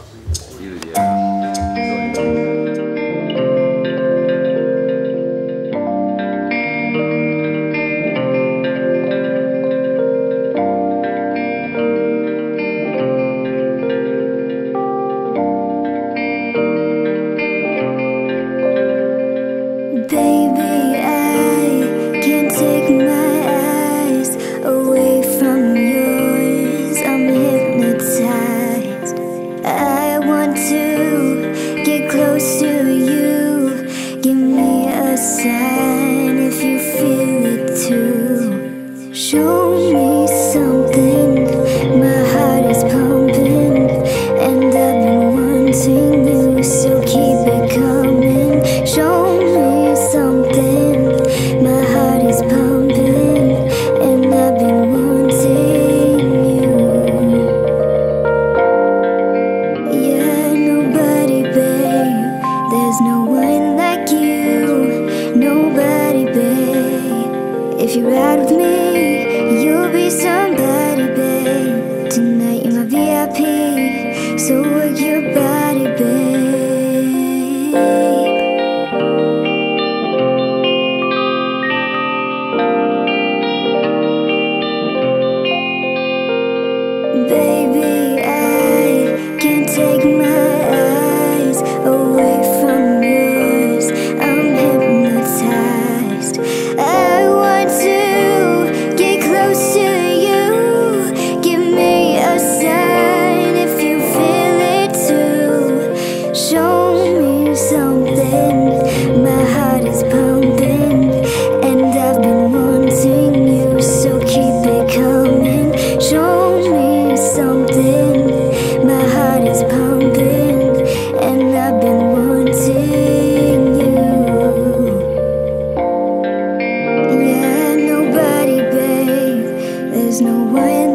Baby, I can't take my eyes away from yours. I'm hypnotized. I want to get close to you. Give me a sign if you feel it too. Show me something. My heart is pumping, and I've been wanting you, so keep it coming. Show me something. My heart is pumping, and I've been wanting you. Yeah, nobody, babe. There's no one like you. Nobody, babe. If you ride with me, you'll be somebody, babe. Tonight you're my VIP, so work your body, babe. Baby, I can't take my eyes away from yours. I'm hypnotized. I want to get close to you. Give me a sign if you feel it too. Show me something. My heart is pumping, and I've been wanting you, so keep it coming. Show me something. My heart is pumping, and I've been wanting you. Yeah, nobody, babe. There's no one